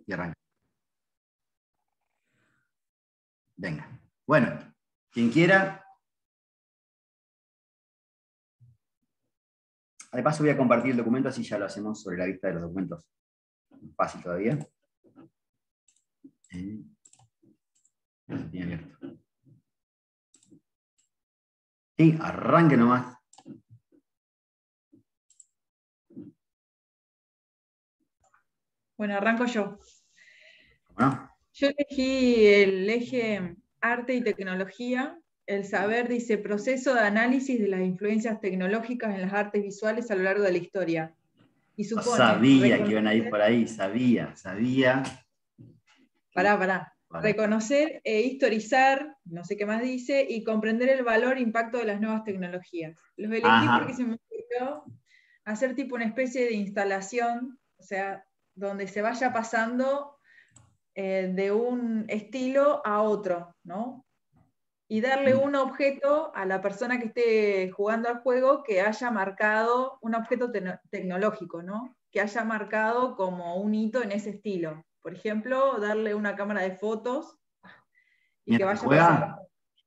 y arranca. Venga. Bueno, quien quiera. De paso voy a compartir el documento, así ya lo hacemos sobre la vista de los documentos. Fácil todavía. Ya se tiene abierto. Y arranque nomás. Bueno, arranco yo. ¿No? Yo elegí el eje arte y tecnología. El saber dice proceso de análisis de las influencias tecnológicas en las artes visuales a lo largo de la historia. Y Yo supone sabía que iban a ir por ahí, sabía. Pará. Reconocer e historizar, no sé qué más dice, y comprender el valor e impacto de las nuevas tecnologías. Los elegí porque se me ocurrió hacer tipo una especie de instalación, o sea, donde se vaya pasando de un estilo a otro, ¿no? Y darle un objeto a la persona que esté jugando al juego que haya marcado, un objeto tecnológico, ¿no? Que haya marcado como un hito en ese estilo. Por ejemplo, darle una cámara de fotos y que vaya pasando.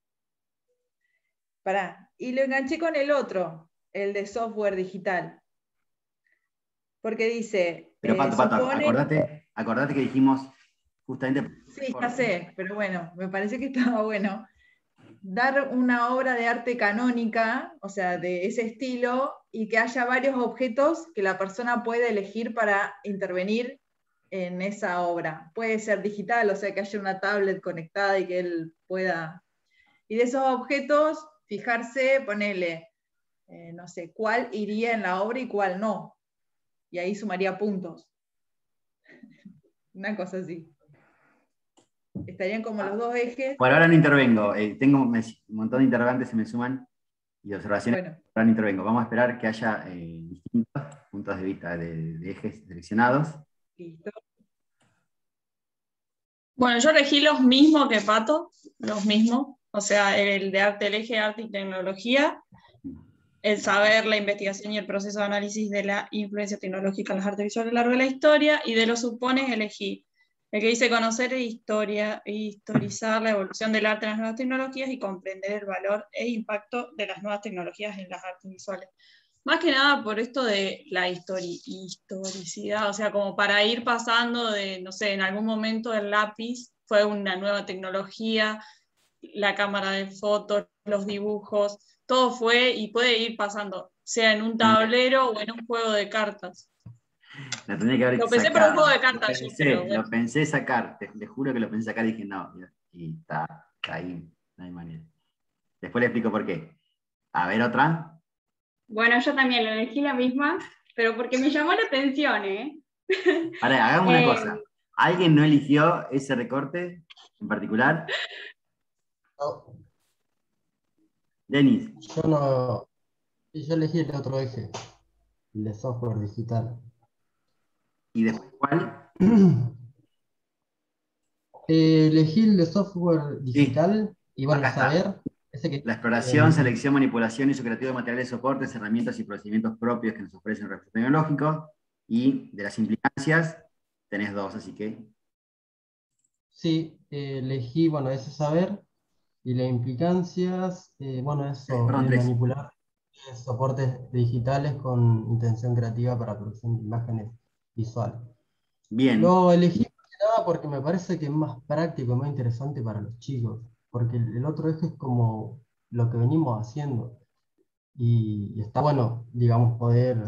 Pará. Y lo enganché con el otro, el de software digital. Porque dice... Pero Pato, acordate que dijimos justamente... Sí, ya sé, pero bueno, me parece que estaba bueno. Dar una obra de arte canónica, o sea, de ese estilo, y que haya varios objetos que la persona puede elegir para intervenir en esa obra. Puede ser digital, o sea, que haya una tablet conectada y que él pueda... Y de esos objetos, fijarse, ponerle, no sé, cuál iría en la obra y cuál no. Y ahí sumaría puntos. Una cosa así. Estarían como los dos ejes. Por ahora no intervengo. Tengo un montón de interrogantes, se me suman, y observaciones. Bueno. Ahora no intervengo. Vamos a esperar que haya distintos puntos de vista de ejes seleccionados. Listo. Bueno, yo elegí los mismos que Pato, los mismos. O sea, el de arte, el eje arte y tecnología, el saber, la investigación y el proceso de análisis de la influencia tecnológica en las artes visuales a lo largo de la historia, y de los supones elegí el que dice conocer e historizar la evolución del arte en las nuevas tecnologías y comprender el valor e impacto de las nuevas tecnologías en las artes visuales. Más que nada por esto de la historicidad, o sea, como para ir pasando de, no sé, en algún momento el lápiz fue una nueva tecnología, la cámara de fotos, los dibujos, todo fue y puede ir pasando, sea en un tablero o en un juego de cartas. La tenía que haber Lo pensé sacado. por un juego de cartas. Lo pensé sacar, te juro que lo pensé sacar y dije no, y está ahí, no hay manera. Después le explico por qué. A ver, otra. Bueno, yo también lo elegí la misma, pero porque me llamó la atención, ¿eh? Ahora, hagamos una cosa. ¿Alguien no eligió ese recorte en particular? No. Denis. Yo no. Yo elegí el otro eje, el de software digital. ¿Y después cuál? Elegí el de software digital y bueno, Acá saber. La exploración, selección, manipulación y uso creativo de materiales, soportes, herramientas y procedimientos propios que nos ofrecen el recurso tecnológico. Y de las implicancias, tenés dos, así que... Sí, elegí, bueno, ese saber. Y las implicancias, bueno, eso, manipular soportes digitales con intención creativa para producción de imágenes visuales. Bien. Lo elegí más que nada porque me parece que es más práctico, más interesante para los chicos, porque el otro eje es como lo que venimos haciendo. Y está bueno, digamos, poder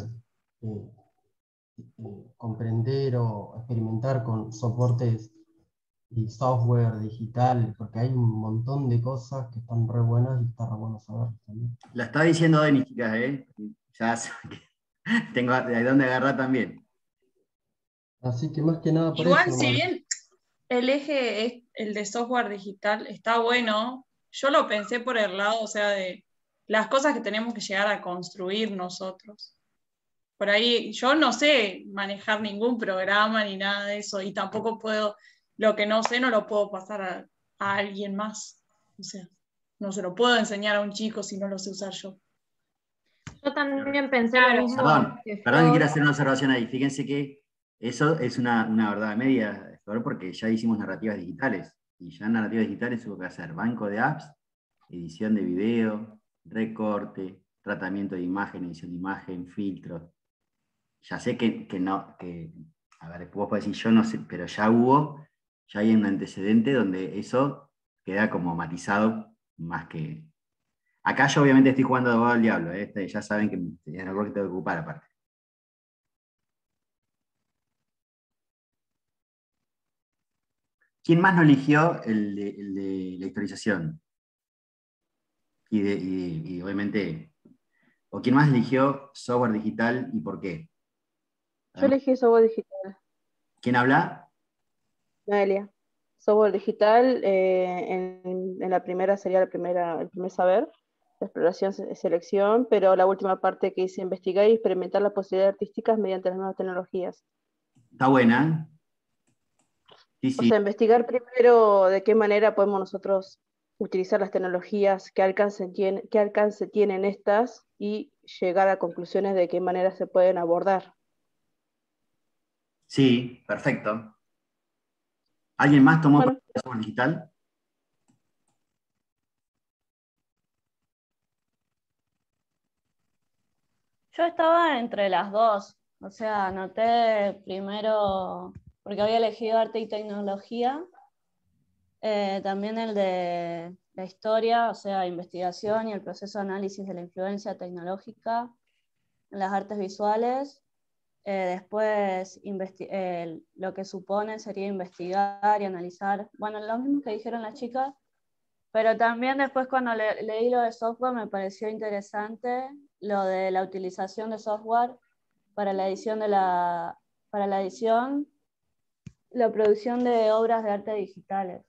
comprender o experimentar con soportes y software digital, porque hay un montón de cosas que están re buenas y está re bueno saber también. La está diciendo Denis, chicas, ya tengo de dónde agarrar también. Así que más que nada por igual, eso. Si bien el eje es el de software digital está bueno, yo lo pensé por el lado, o sea, de las cosas que tenemos que llegar a construir nosotros. Por ahí, yo no sé manejar ningún programa ni nada de eso, y tampoco puedo, lo que no sé no lo puedo pasar a alguien más. O sea, no se lo puedo enseñar a un chico si no lo sé usar yo. Yo también pensé lo mismo. Perdón que quiero hacer una observación ahí. Fíjense que eso es una verdad media Explorer porque ya hicimos narrativas digitales, y ya en narrativas digitales hubo que hacer banco de apps, edición de video, recorte, tratamiento de imagen, edición de imagen, filtros. Ya sé que no, a ver, vos podés decir yo no sé, pero ya hay un antecedente donde eso queda como matizado más que... Acá yo obviamente estoy jugando de abogado al diablo, ya saben que es algo que tengo que ocupar aparte. ¿Quién más no eligió el de la historización? Y obviamente, ¿o quién más eligió software digital y por qué? Yo elegí software digital. ¿Quién habla? Noelia. Software digital, en la primera sería el primer saber, la exploración, selección, pero la última parte que hice investigar y experimentar las posibilidades artísticas mediante las nuevas tecnologías. Está buena. Sí, O sí. sea, investigar primero de qué manera podemos nosotros utilizar las tecnologías, qué alcance tienen estas y llegar a conclusiones de qué manera se pueden abordar. Sí, perfecto. ¿Alguien más tomó Bueno, parte de software digital? Yo estaba entre las dos, o sea, anoté primero, porque había elegido arte y tecnología, también el de la historia, o sea, investigación y el proceso de análisis de la influencia tecnológica en las artes visuales. Después, lo que supone sería investigar y analizar, bueno, lo mismo que dijeron las chicas, pero también después cuando leí lo de software me pareció interesante lo de la utilización de software para la edición la producción de obras de arte digitales.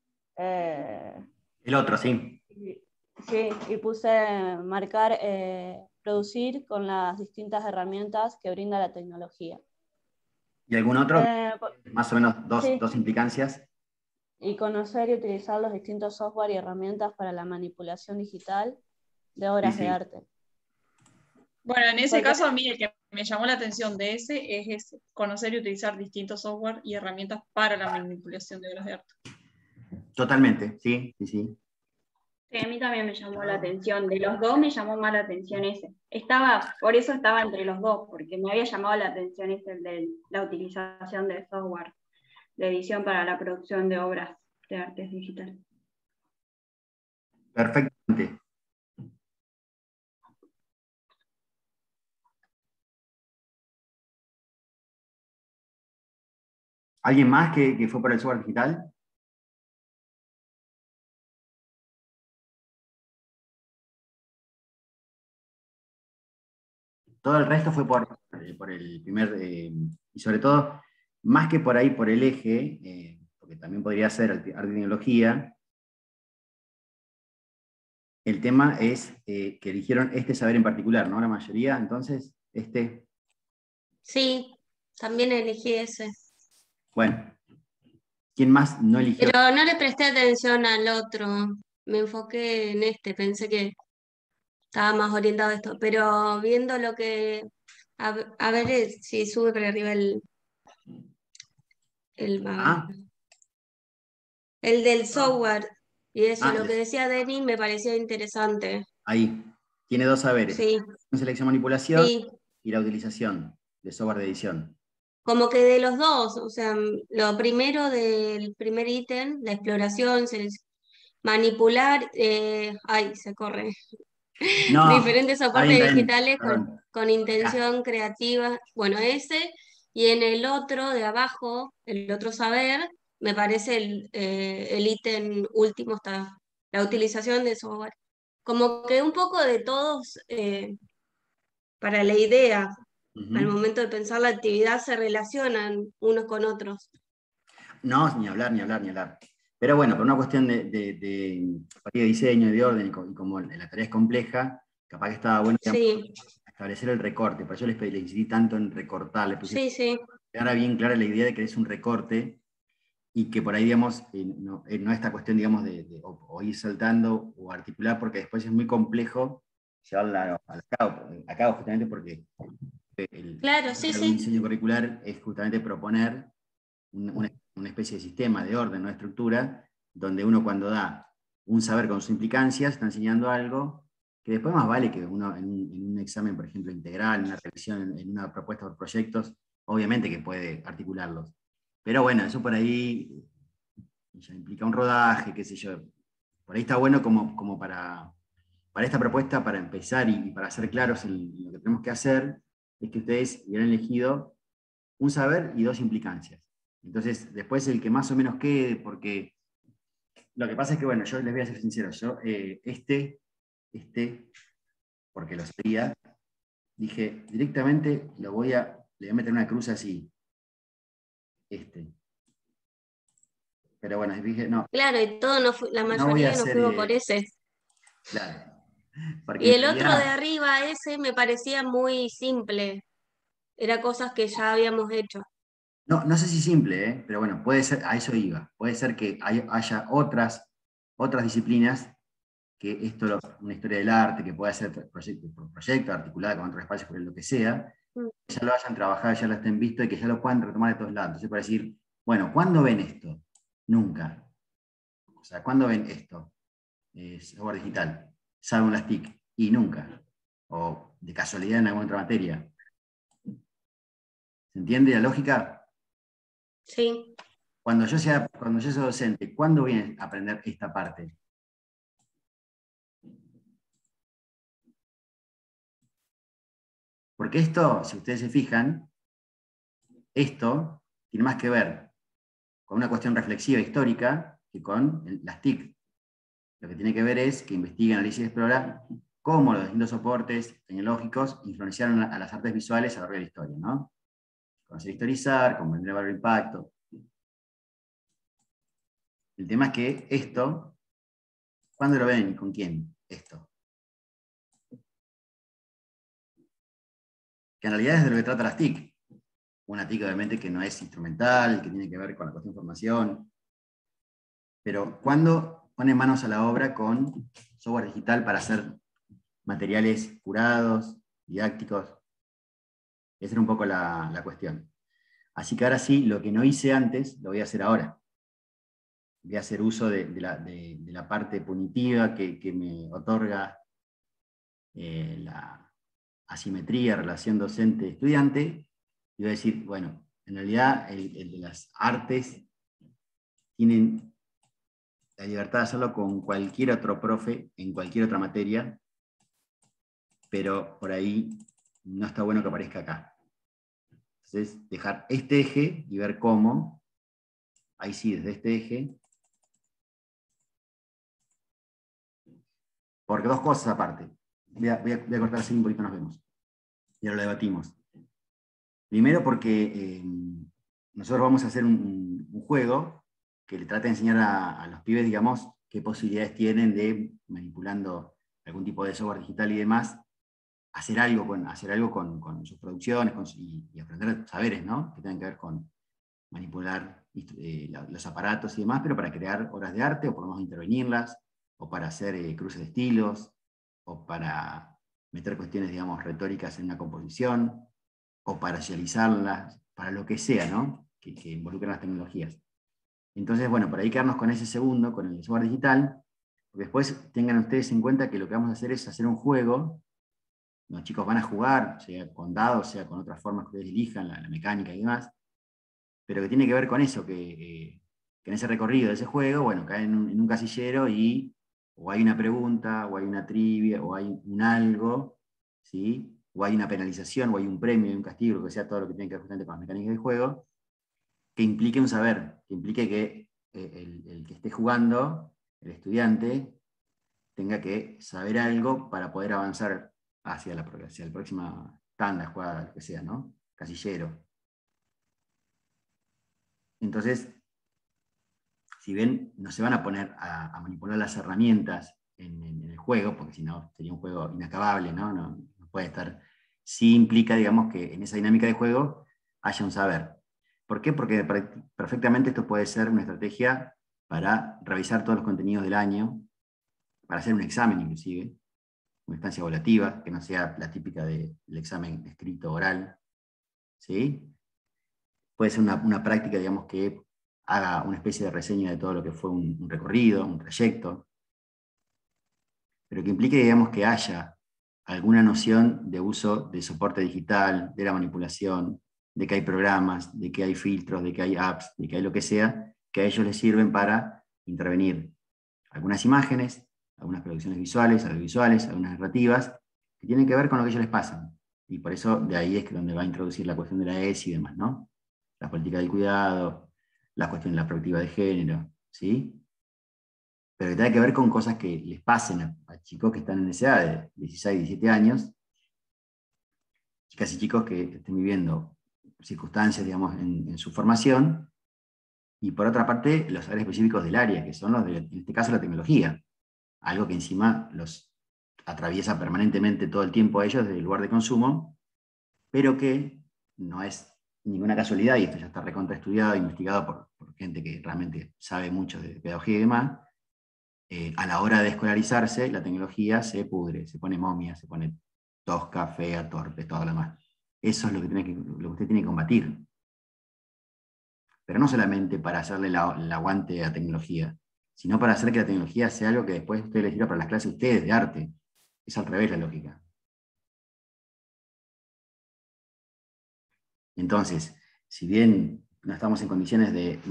El otro, sí. Sí, y puse marcar, producir con las distintas herramientas que brinda la tecnología. ¿Y algún otro? Más o menos sí. dos implicancias. Y conocer y utilizar los distintos software y herramientas para la manipulación digital de obras de arte. Bueno, en ese caso a mí el que me llamó la atención de ese es conocer y utilizar distintos software y herramientas para la manipulación de obras de arte. Totalmente, sí, sí, sí. Sí, a mí también me llamó la atención. De los dos me llamó más la atención ese. Por eso estaba entre los dos, porque me había llamado la atención ese el de la utilización de software de edición para la producción de obras de artes digitales. Perfectamente. ¿Alguien más que fue por el software digital? Todo el resto fue por el primer, y sobre todo, más que por ahí, por el eje, porque también podría ser arte y tecnología, el tema es que eligieron este saber en particular, ¿no? La mayoría, entonces, este. Sí, también elegí ese. Bueno, ¿quién más no eligió? Pero no le presté atención al otro. Me enfoqué en este, pensé que estaba más orientado a esto. Pero viendo lo que. A ver si sube para arriba Ah, el del software. Y eso, ah, lo que decía Denny me pareció interesante. ahí. Tiene dos saberes. Sí, Selección, manipulación sí. y la utilización de software de edición. Como que de los dos, o sea, lo primero del primer ítem, la exploración, manipular, ay, se corre. No, Diferentes está bien, soportes está bien, digitales perdón. con intención creativa. Bueno, ese, y en el otro de abajo, el otro saber, me parece el ítem último está la utilización de software. Como que un poco de todos, para la idea, al momento de pensar la actividad, se relacionan unos con otros. No, ni hablar, ni hablar, ni hablar. Pero bueno, por una cuestión de diseño, de orden, y como la tarea es compleja, capaz que estaba bueno Sí, establecer el recorte. Por eso les insistí tanto en recortar, le puse sí. ahora bien clara la idea de que es un recorte y que por ahí, digamos, no esta cuestión, digamos, o ir saltando o articular, porque después es muy complejo llevarla a cabo justamente porque Claro, sí. un diseño curricular es justamente proponer una una especie de sistema, de orden, no de estructura, donde uno cuando da un saber con sus implicancias, está enseñando algo que después más vale que uno en un examen, por ejemplo, integral, en una revisión, en una propuesta por proyectos, obviamente que puede articularlos. Pero bueno, eso por ahí ya implica un rodaje, qué sé yo. Por ahí está bueno como para esta propuesta, para empezar y para ser claros en lo que tenemos que hacer, es que ustedes hubieran elegido un saber y dos implicancias. Entonces, después el que más o menos quede, porque lo que pasa es que, bueno, yo les voy a ser sincero, yo porque lo sabía, dije, directamente le voy a meter una cruz así. Pero bueno, dije, no. Claro, y todo la mayoría no fuimos por ese. Claro. Y el otro de arriba, ese, me parecía muy simple. Era cosas que ya habíamos hecho. No sé si simple, pero bueno, puede ser, a eso iba. Puede ser que haya otras disciplinas que esto, una historia del arte, que pueda ser proyecto, articulada con otros espacios, por lo que sea, ya lo hayan trabajado, ya lo estén visto y que ya lo puedan retomar de todos lados. Entonces, para decir, bueno, ¿cuándo ven esto? Nunca. O sea, ¿cuándo ven esto? Software digital, salvo en las TIC, y nunca. O de casualidad en alguna otra materia. ¿Se entiende la lógica? Sí. Cuando yo sea docente, ¿cuándo viene a aprender esta parte? Porque esto, si ustedes se fijan, esto tiene más que ver con una cuestión reflexiva histórica que con las TIC. Lo que tiene que ver es que investiga, analiza y explora cómo los distintos soportes tecnológicos influenciaron a las artes visuales a lo largo de la historia, ¿no? Conocer, historizar, comprender el valor e impacto. El tema es que esto, ¿cuándo lo ven y con quién? Esto. Que en realidad es de lo que trata las TIC. Una TIC obviamente que no es instrumental, que tiene que ver con la cuestión de formación. Pero ¿cuándo ponen manos a la obra con software digital para hacer materiales curados, didácticos? Esa era un poco la cuestión. Así que ahora sí, lo que no hice antes, lo voy a hacer ahora. Voy a hacer uso de la parte punitiva que me otorga la asimetría, relación docente-estudiante, y voy a decir, bueno, en realidad el de las artes tienen la libertad de hacerlo con cualquier otro profe, en cualquier otra materia, pero por ahí no está bueno que aparezca acá. Entonces, dejar este eje y ver cómo, ahí sí, desde este eje, porque dos cosas aparte. Voy a cortar así un poquito, nos vemos. Y ahora lo debatimos. Primero porque nosotros vamos a hacer un juego que le trata de enseñar a los pibes, digamos, qué posibilidades tienen de, manipulando algún tipo de software digital y demás, hacer algo con sus producciones y aprender saberes, ¿no? Que tengan que ver con manipular los aparatos y demás, pero para crear obras de arte, o por lo menos intervenirlas, o para hacer cruces de estilos, o para meter cuestiones, digamos, retóricas en una composición, o para socializarlas, para lo que sea, ¿no? Que involucren las tecnologías. Entonces, bueno, por ahí quedarnos con ese segundo, con el software digital, porque después tengan ustedes en cuenta que lo que vamos a hacer es hacer un juego. Los chicos van a jugar, sea con dados, sea con otras formas que ustedes elijan, la mecánica y demás, pero que tiene que ver con eso, que en ese recorrido de ese juego, bueno, caen en un casillero y o hay una pregunta, o hay una trivia, o hay un algo, ¿sí? O hay una penalización, o hay un premio, y un castigo, lo que sea todo lo que tiene que ver justamente con las mecánicas del juego, que implique un saber, que implique que el que esté jugando, el estudiante, tenga que saber algo para poder avanzar hacia la próxima tanda, jugada, lo que sea, ¿no? Casillero. Entonces, si bien no se van a poner a manipular las herramientas en el juego, porque si no sería un juego inacabable, ¿no? No puede estar. Sí implica, digamos, que en esa dinámica de juego haya un saber. ¿Por qué? Porque perfectamente esto puede ser una estrategia para revisar todos los contenidos del año, para hacer un examen inclusive, una instancia evaluativa, que no sea la típica del examen escrito oral, ¿sí? Puede ser una práctica, digamos, que haga una especie de reseña de todo lo que fue un recorrido, un trayecto, pero que implique, digamos, que haya alguna noción de uso de soporte digital, de la manipulación, de que hay programas, de que hay filtros, de que hay apps, de que hay lo que sea, que a ellos les sirven para intervenir algunas imágenes, algunas producciones visuales, audiovisuales, algunas narrativas, que tienen que ver con lo que ellos les pasan. Y por eso de ahí es que donde va a introducir la cuestión de la ESI y demás, ¿no? La política del cuidado, la cuestión de la perspectiva de género, ¿sí? Pero que tenga que ver con cosas que les pasen a chicos que están en esa edad de 16, 17 años, chicas y chicos que estén viviendo circunstancias, digamos, en su formación, y por otra parte, los saberes específicos del área, que son los de, en este caso, la tecnología, algo que encima los atraviesa permanentemente todo el tiempo a ellos desde el lugar de consumo, pero que no es ninguna casualidad, y esto ya está recontraestudiado, investigado por gente que realmente sabe mucho de pedagogía y demás. A la hora de escolarizarse, la tecnología se pudre, se pone momia, se pone tosca, fea, torpe, todo lo demás. Eso es lo que usted tiene que combatir. Pero no solamente para hacerle el aguante a la tecnología, sino para hacer que la tecnología sea algo que después usted les sirva para las clases de ustedes de arte. Es al revés la lógica. Entonces, si bien no estamos en condiciones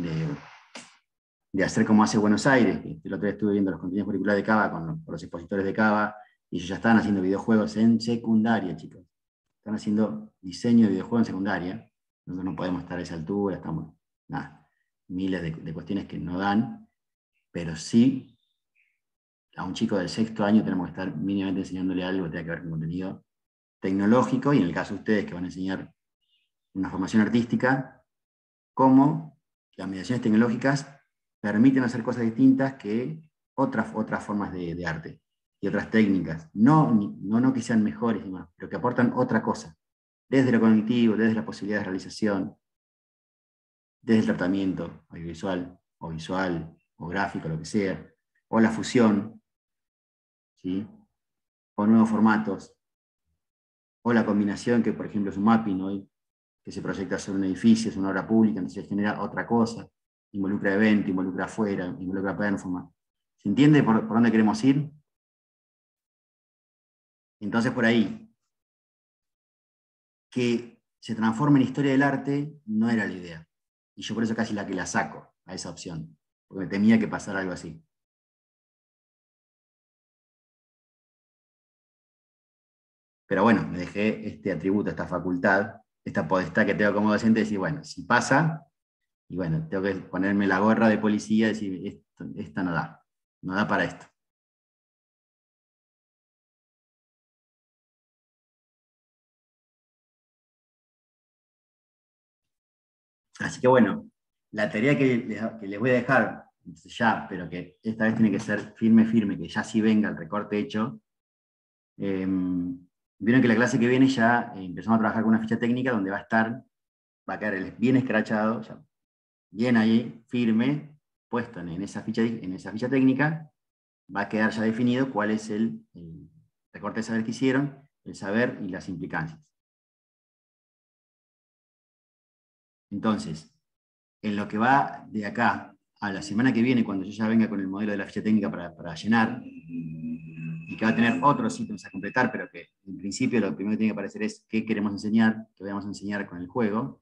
de hacer como hace Buenos Aires, que el otro día estuve viendo los contenidos curriculares de Cava con los expositores de Cava, y ellos ya están haciendo videojuegos en secundaria, chicos. Están haciendo diseño de videojuegos en secundaria. Nosotros no podemos estar a esa altura, estamos, nada, miles de cuestiones que no dan, pero sí, a un chico del 6º año tenemos que estar mínimamente enseñándole algo que tenga que ver con contenido tecnológico, y en el caso de ustedes que van a enseñar una formación artística, cómo las mediaciones tecnológicas permiten hacer cosas distintas que otras formas de arte y otras técnicas. No que sean mejores y más, pero que aportan otra cosa, desde lo cognitivo, desde la posibilidad de realización, desde el tratamiento audiovisual, o visual, o gráfico, lo que sea, o la fusión, ¿sí? O nuevos formatos, o la combinación, que por ejemplo es un mapping hoy, que se proyecta sobre un edificio, es una obra pública, entonces genera otra cosa, involucra evento, involucra afuera, involucra performance. ¿Se entiende por dónde queremos ir? Entonces por ahí, que se transforme en historia del arte no era la idea. Y yo por eso casi la saco a esa opción, porque temía que pasara algo así. Pero bueno, me dejé este atributo, esta facultad, esta potestad que tengo como docente, de decir, bueno, si pasa, y bueno, tengo que ponerme la gorra de policía y decir, esto no da para esto. Así que bueno, la tarea que les voy a dejar ya, pero que esta vez tiene que ser firme, que ya sí venga el recorte hecho. Vieron que la clase que viene ya empezamos a trabajar con una ficha técnica donde va a quedar bien escrachado, ya, bien ahí, firme, puesto en esa ficha técnica, va a quedar ya definido cuál es el recorte de saber que hicieron, el saber y las implicancias. Entonces, en lo que va de acá a la semana que viene, cuando yo ya venga con el modelo de la ficha técnica para llenar, y que va a tener otros ítems a completar, pero que en principio lo primero que tiene que aparecer es qué queremos enseñar, qué vamos a enseñar con el juego.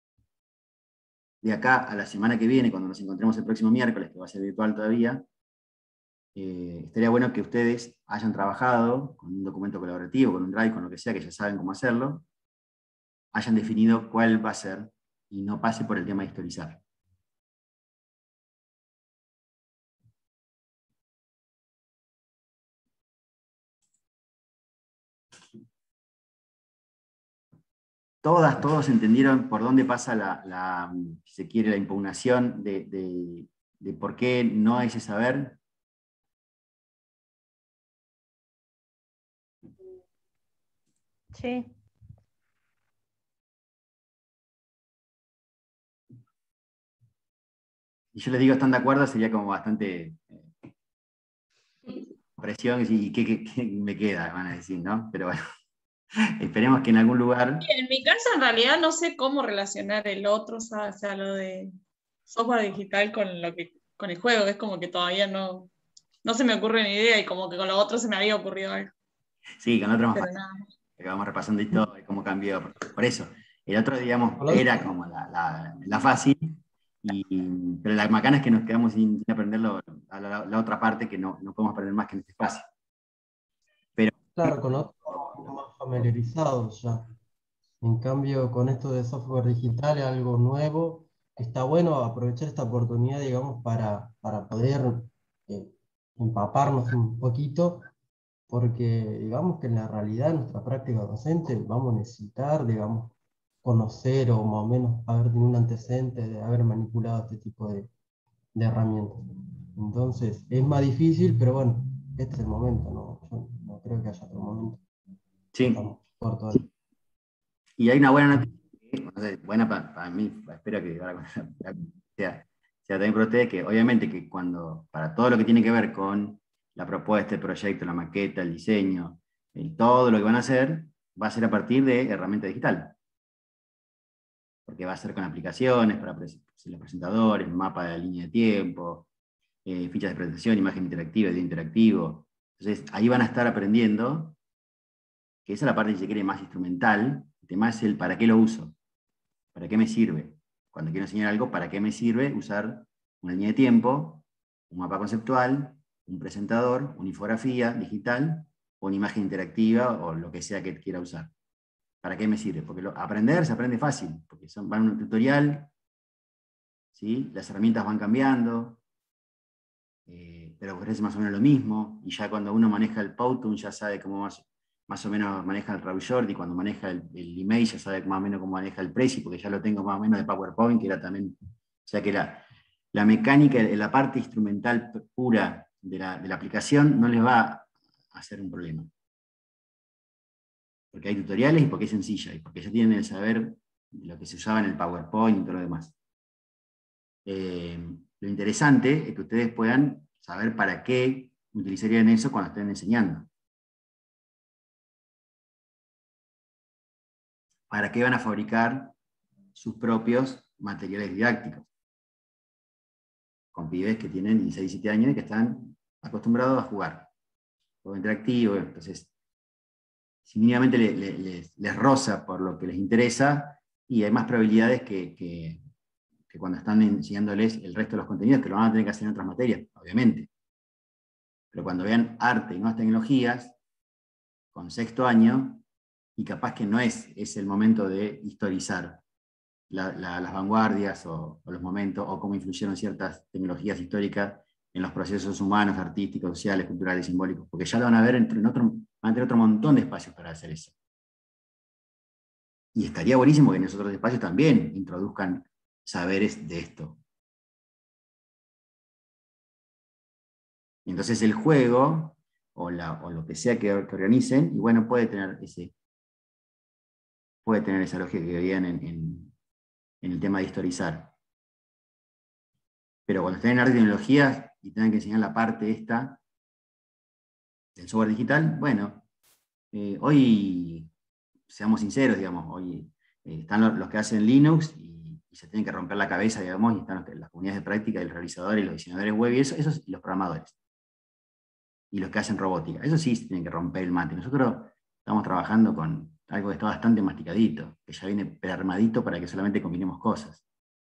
De acá a la semana que viene, cuando nos encontremos el próximo miércoles, que va a ser virtual todavía, estaría bueno que ustedes hayan trabajado con un documento colaborativo, con un Drive, con lo que sea, que ya saben cómo hacerlo, hayan definido cuál va a ser, y no pase por el tema de historizar. Todos entendieron por dónde pasa si se quiere, la impugnación de por qué no hay ese saber. Sí. Y yo les digo, ¿están de acuerdo? Sería como bastante presión, y ¿qué me queda? Van a decir, ¿no? Pero bueno, esperemos que en algún lugar... En mi caso, en realidad, no sé cómo relacionar el otro, o sea, lo de software digital con el juego, es como que todavía no se me ocurre ni idea y como que con lo otro se me había ocurrido algo. Sí, con lo otro más Pero fácil. nada. Vamos repasando esto y cómo cambió. Por eso, el otro, digamos, era como la fácil, pero la macana es que nos quedamos sin aprender la otra parte que no podemos aprender más que en este espacio. Pero, Claro, con otros más familiarizados ya. En cambio, con esto de software digital es algo nuevo. Está bueno aprovechar esta oportunidad, digamos, para poder eh, empaparnos un poquito, porque digamos que en la realidad, en nuestra práctica docente, vamos a necesitar, digamos, conocer o más o menos haber tenido un antecedente de haber manipulado este tipo de herramientas. Entonces, es más difícil, pero bueno, este es el momento, ¿no? Yo no creo que haya otro momento. sí. Estamos cortos ahí. Y hay una buena noticia, no sé, buena para mí, espero que ahora sea también para ustedes, que obviamente que para todo lo que tiene que ver con la propuesta, el proyecto, la maqueta, el diseño, todo lo que van a hacer, va a ser a partir de herramienta digital. Porque va a ser con aplicaciones para los presentadores, mapa de la línea de tiempo, fichas de presentación, imagen interactiva, video interactivo. Entonces, ahí van a estar aprendiendo, que esa es la parte, si se quiere, más instrumental. El tema es el para qué lo uso, para qué me sirve. Cuando quiero enseñar algo, ¿para qué me sirve usar una línea de tiempo, un mapa conceptual, un presentador, una infografía digital, o una imagen interactiva, o lo que sea que quiera usar? ¿Para qué me sirve? Porque aprender se aprende fácil, porque van a un tutorial, ¿sí? Las herramientas van cambiando, pero ofrece más o menos lo mismo, y ya cuando uno maneja el Powtoon ya sabe cómo más o menos maneja el Raw y cuando maneja el email ya sabe más o menos cómo maneja el Prezi, porque ya lo tengo más o menos de PowerPoint, que era también, o sea que la mecánica, la parte instrumental pura de la aplicación no les va a hacer un problema. Porque hay tutoriales y porque es sencilla, y porque ya tienen el saber de lo que se usaba en el PowerPoint y todo lo demás. Lo interesante es que ustedes puedan saber para qué utilizarían eso cuando estén enseñando. ¿Para qué van a fabricar sus propios materiales didácticos? Con pibes que tienen 16, 17 años y que están acostumbrados a jugar. Juego interactivo, entonces, si mínimamente les roza por lo que les interesa, y hay más probabilidades que cuando están enseñándoles el resto de los contenidos, que lo van a tener que hacer en otras materias, obviamente. Pero cuando vean arte y nuevas tecnologías, con sexto año, y capaz que no es el momento de historizar las vanguardias o los momentos, o cómo influyeron ciertas tecnologías históricas en los procesos humanos, artísticos, sociales, culturales, simbólicos, porque ya lo van a ver van a tener otro montón de espacios para hacer eso. Y estaría buenísimo que en esos otros espacios también introduzcan saberes de esto. Y entonces el juego, o lo que sea que organicen, y bueno, puede tener esa lógica que veían en el tema de historizar. Pero cuando estén en arte y tecnologías y tengan que enseñar la parte esta del software digital, bueno, hoy, seamos sinceros, digamos, hoy están los que hacen Linux y se tienen que romper la cabeza, digamos, y están las comunidades de práctica, el realizador y los diseñadores web, y esos y los programadores. Y los que hacen robótica. Eso sí se tienen que romper el mate. Nosotros estamos trabajando con algo que está bastante masticadito, que ya viene prearmadito para que solamente combinemos cosas.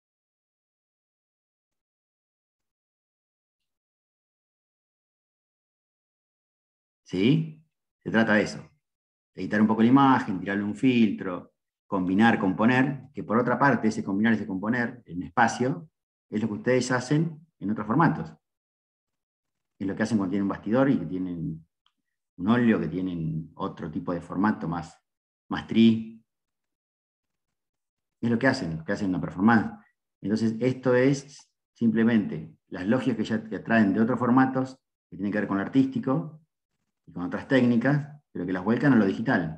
¿Sí? Se trata de eso. Editar un poco la imagen, tirarle un filtro, combinar, componer, que por otra parte ese combinar y ese componer en espacio es lo que ustedes hacen en otros formatos. Es lo que hacen cuando tienen un bastidor y que tienen un óleo, que tienen otro tipo de formato más tri. Es lo que hacen una performance. Entonces, esto es simplemente las lógicas que traen de otros formatos, que tienen que ver con lo artístico y con otras técnicas, pero que las vuelcan a lo digital.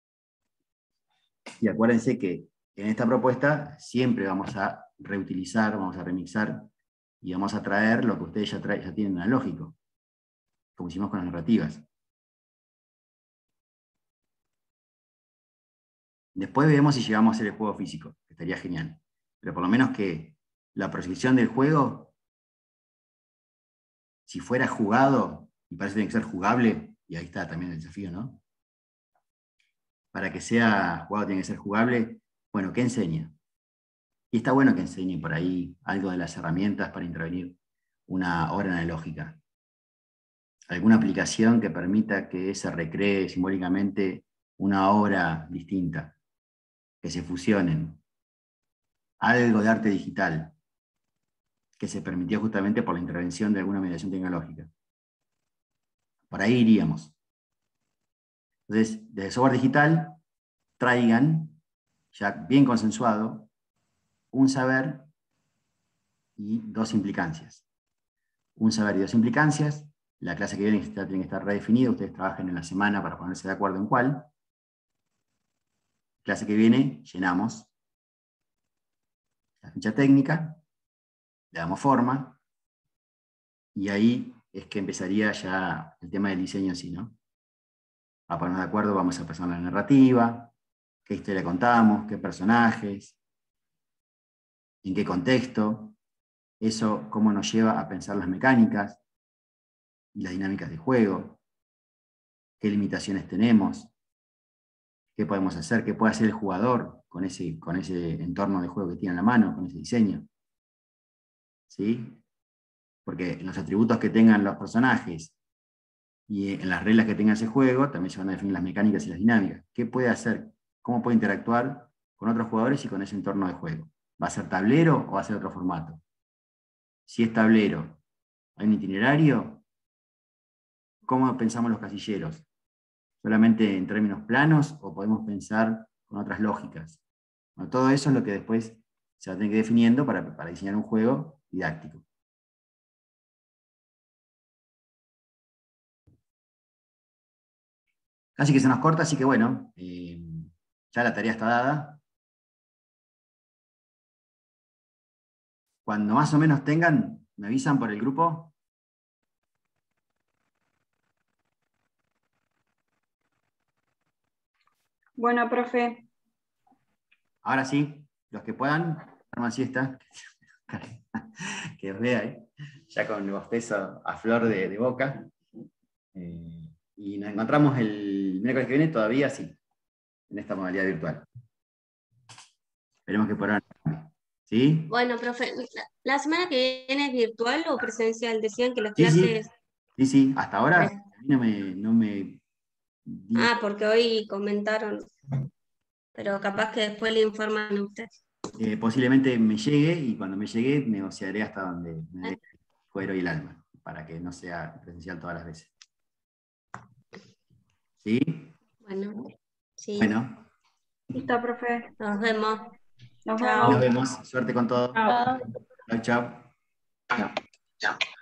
Y acuérdense que en esta propuesta siempre vamos a reutilizar, vamos a remixar y vamos a traer lo que ustedes ya tienen analógico, como hicimos con las narrativas. Después vemos si llegamos a hacer el juego físico, que estaría genial. Pero por lo menos que la proyección del juego, si fuera jugado, y para eso tiene que ser jugable, y ahí está también el desafío, ¿no? Para que sea jugado tiene que ser jugable. Bueno, ¿qué enseña? Y está bueno que enseñe por ahí algo de las herramientas para intervenir una obra analógica. Alguna aplicación que permita que se recree simbólicamente una obra distinta, que se fusionen. Algo de arte digital, que se permitió justamente por la intervención de alguna mediación tecnológica. Por ahí iríamos. Entonces, desde software digital, traigan, ya bien consensuado, un saber y dos implicancias. Un saber y dos implicancias. La clase que viene tiene que estar redefinida, ustedes trabajen en la semana para ponerse de acuerdo en cuál. Clase que viene, llenamos la ficha técnica, le damos forma, y ahí es que empezaría ya el tema del diseño así, ¿no? A ponernos de acuerdo, vamos a pasar la narrativa, qué historia contamos, qué personajes, en qué contexto, eso cómo nos lleva a pensar las mecánicas y las dinámicas de juego, qué limitaciones tenemos, qué podemos hacer, qué puede hacer el jugador con ese entorno de juego que tiene en la mano, con ese diseño. ¿Sí? Porque en los atributos que tengan los personajes y en las reglas que tenga ese juego, también se van a definir las mecánicas y las dinámicas. ¿Qué puede hacer? ¿Cómo puede interactuar con otros jugadores y con ese entorno de juego? ¿Va a ser tablero o va a ser otro formato? Si es tablero, ¿hay un itinerario? ¿Cómo pensamos los casilleros? ¿Solamente en términos planos o podemos pensar con otras lógicas? Bueno, todo eso es lo que después se va a tener que ir definiendo para diseñar un juego didáctico. Casi que se nos corta, así que bueno, ya la tarea está dada. Cuando más o menos tengan, me avisan por el grupo. Bueno, profe. Ahora sí, los que puedan, arman siesta. Que os vea ahí, ya con el bostezo a flor de boca. Y nos encontramos el miércoles que viene todavía sí, en esta modalidad virtual. Esperemos que por ahora. ¿Sí? Bueno, profe, ¿la semana que viene es virtual o presencial? Decían que las Sí, clases... sí, hasta ahora no me Ah, porque hoy comentaron, pero capaz que después le informan a usted. posiblemente me llegue, y cuando me llegue negociaré hasta donde me dé el cuero y el alma, para que no sea presencial todas las veces. ¿Sí? Bueno, sí. Bueno. Listo, profe. Nos vemos. Nos Chao. Nos vemos. Suerte con todo. Chao. Chao, chao. Chao.